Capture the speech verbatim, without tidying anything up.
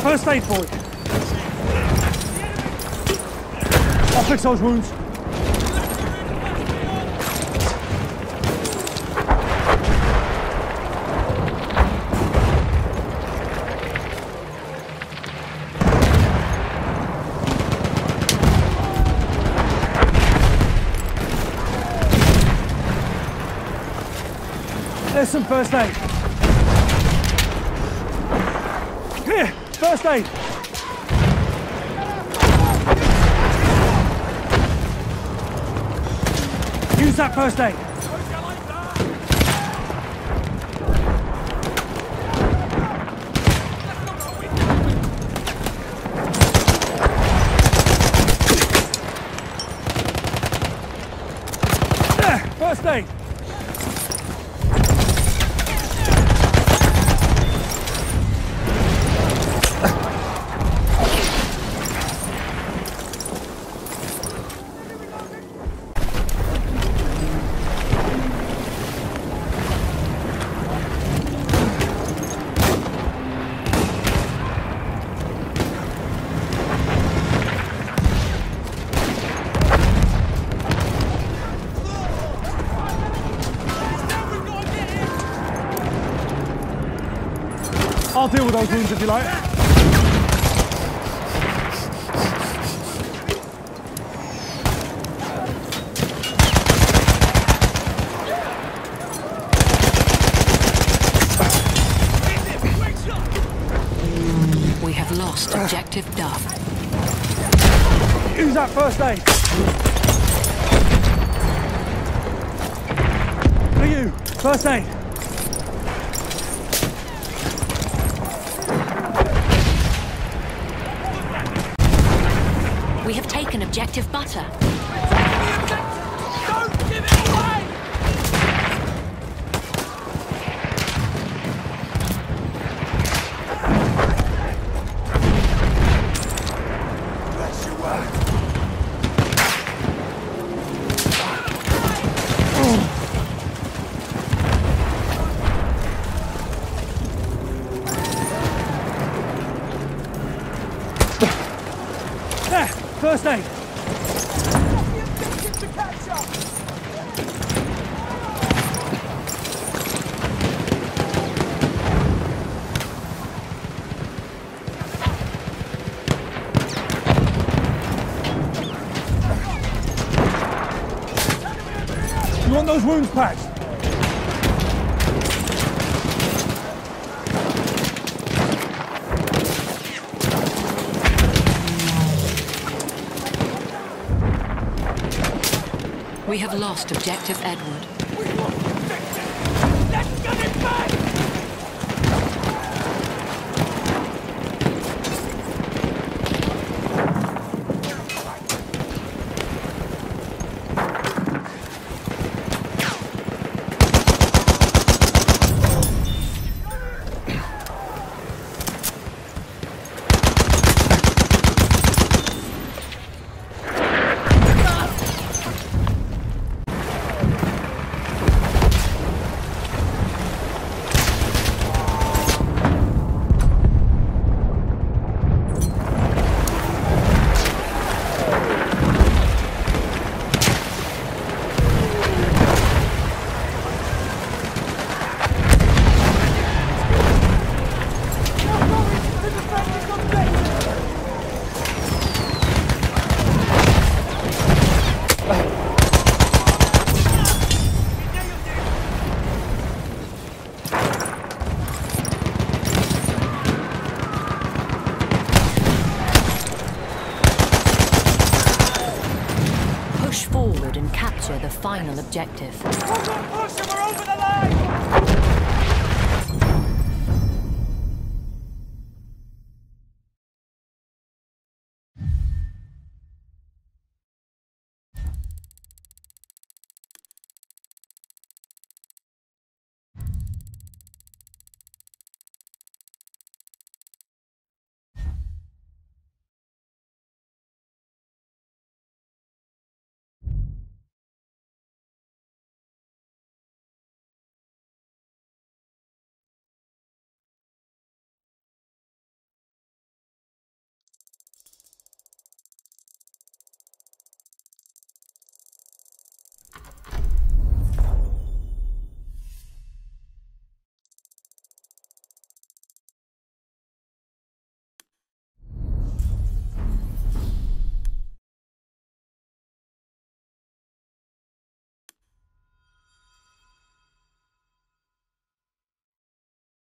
First aid boy. I'll fix those wounds. There's some first aid. Here, first aid. Use that first aid. There, first aid. I'll deal with those wounds if you like. We have lost objective Duff. Use that first aid. For you, first aid. We have taken objective Butter. Don't give it away! Bless you well. There, first aid. You want those wounds patched? We have lost objective Edward. Let's get it back! Push forward and capture the final objective. Push him, we're over the line!